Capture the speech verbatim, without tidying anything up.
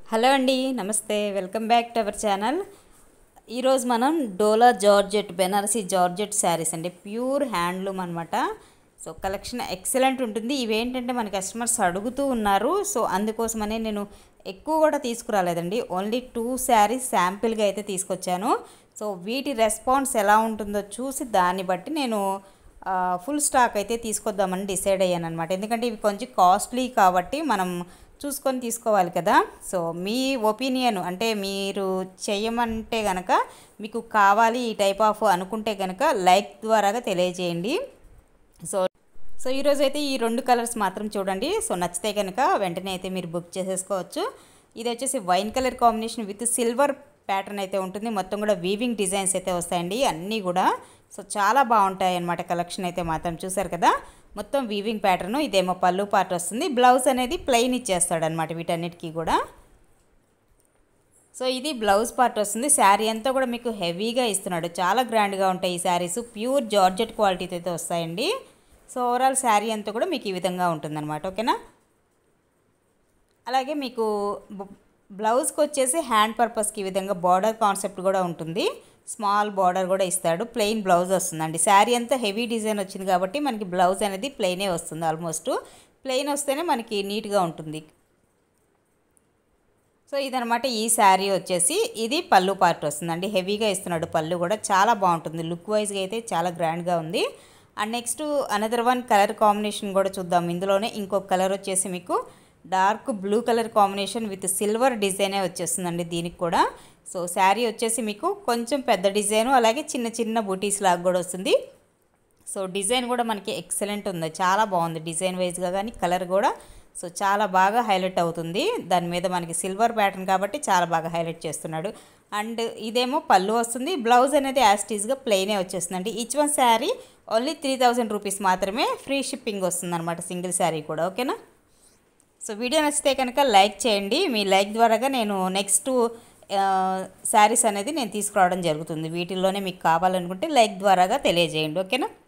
Hello అండి, నమస్తే. Welcome back to our channel. ఈరోజు మనం Dola georgette Banarasi georgette saris అండి, ప్యూర్ హ్యాండ్లూమ్ అనమాట. సో కలెక్షన్ ఎక్సలెంట్ ఉంటుంది. ఇవేంటంటే మన కస్టమర్స్ అడుగుతూ ఉన్నారు, సో అందుకోసమనే నేను ఎక్కువ కూడా తీసుకురాలేదండి. ఓన్లీ టూ శారీస్ శాంపిల్గా అయితే తీసుకొచ్చాను. సో వీటి రెస్పాన్స్ ఎలా ఉంటుందో చూసి దాన్ని బట్టి నేను ఫుల్ స్టాక్ అయితే తీసుకొద్దామని డిసైడ్ అయ్యాను అనమాట. ఎందుకంటే ఇవి కొంచెం కాస్ట్లీ కాబట్టి మనం చూసుకొని తీసుకోవాలి కదా. సో మీ ఒపీనియన్ అంటే మీరు చేయమంటే కనుక, మీకు కావాలి ఈ టైప్ ఆఫ్ అనుకుంటే కనుక లైక్ ద్వారాగా తెలియజేయండి. సో సో ఈరోజు అయితే ఈ రెండు కలర్స్ మాత్రం చూడండి. సో నచ్చితే కనుక వెంటనే అయితే మీరు బుక్ చేసేసుకోవచ్చు. ఇది వచ్చేసి wine colour combination with silver pattern అయితే ఉంటుంది. మొత్తం కూడా వీవింగ్ డిజైన్స్ అయితే వస్తాయండి అన్నీ కూడా. సో చాలా బాగుంటాయి అన్నమాట. కలెక్షన్ అయితే మాత్రం చూసారు కదా, మొత్తం వీవింగ్ ప్యాటర్న్. ఇదేమో పళ్ళు పార్ట్ వస్తుంది, బ్లౌజ్ అనేది ప్లెయిన్ ఇచ్చేస్తాడనమాట వీటన్నిటికీ కూడా. సో ఇది బ్లౌజ్ పార్ట్ వస్తుంది. శారీ అంతా కూడా మీకు హెవీగా ఇస్తున్నాడు, చాలా గ్రాండ్గా ఉంటాయి ఈ శారీస్. ప్యూర్ జార్జెట్ క్వాలిటీతో అయితే వస్తాయండి. సో ఓవరాల్ శారీ అంతా కూడా మీకు ఈ విధంగా ఉంటుందన్నమాట. ఓకేనా. అలాగే మీకు బ్లౌజ్కి వచ్చేసి హ్యాండ్ పర్పస్కి ఈ విధంగా బార్డర్ కాన్సెప్ట్ కూడా ఉంటుంది. స్మాల్ బార్డర్ కూడా ఇస్తాడు. ప్లెయిన్ బ్లౌజ్ వస్తుందండి. శారీ అంతా హెవీ డిజైన్ వచ్చింది కాబట్టి మనకి బ్లౌజ్ అనేది ప్లెయినే వస్తుంది. ఆల్మోస్ట్ ప్లెయిన్ వస్తేనే మనకి నీట్గా ఉంటుంది. సో ఇదనమాట ఈ శారీ వచ్చేసి. ఇది పళ్ళు పార్ట్ వస్తుందండి, హెవీగా ఇస్తున్నాడు. పళ్ళు కూడా చాలా బాగుంటుంది, లుక్ వైజ్గా అయితే చాలా గ్రాండ్గా ఉంది. And next another one colour combination కూడా చూద్దాం. ఇందులోనే ఇంకొక కలర్ వచ్చేసి మీకు dark blue colour combination with silver డిజైనే వచ్చేస్తుందండి దీనికి కూడా. సో శారీ వచ్చేసి మీకు కొంచెం పెద్ద డిజైను, అలాగే చిన్న చిన్న బూటీస్ లాగా కూడా వస్తుంది. సో డిజైన్ కూడా మనకి ఎక్సలెంట్ ఉంది, చాలా బాగుంది డిజైన్ వైజ్గా కానీ కలర్ కూడా. సో చాలా బాగా హైలైట్ అవుతుంది. దాని మీద మనకి సిల్వర్ ప్యాటర్న్ కాబట్టి చాలా బాగా హైలైట్ చేస్తున్నాడు. అండ్ ఇదేమో పళ్ళు వస్తుంది, బ్లౌజ్ అనేది యాస్టీజ్గా ప్లెయినే వచ్చేస్తుందండి. Each one sari only three thousand rupees మాత్రమే, ఫ్రీ షిప్పింగ్ వస్తుంది అనమాట సింగిల్ శారీ కూడా. ఓకేనా. సో వీడియో నచ్చితే కనుక లైక్ చేయండి. మీ లైక్ ద్వారాగా నేను నెక్స్ట్ శారీస్ అనేది నేను తీసుకురావడం జరుగుతుంది. వీటిల్లోనే మీకు కావాలనుకుంటే లైక్ ద్వారాగా తెలియజేయండి. ఓకేనా.